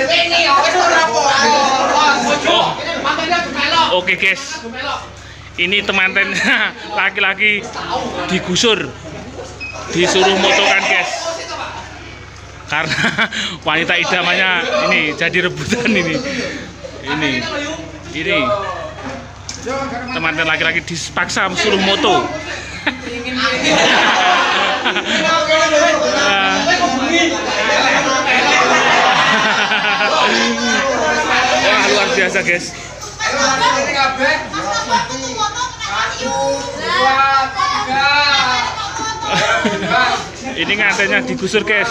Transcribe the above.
Oke guys, ini teman-temannya laki-laki digusur, disuruh motokan guys, karena wanita idamannya ini jadi rebutan ini teman-teman laki-laki dipaksa suruh moto. Wah, luar biasa guys. Ini ngantennya digusur guys.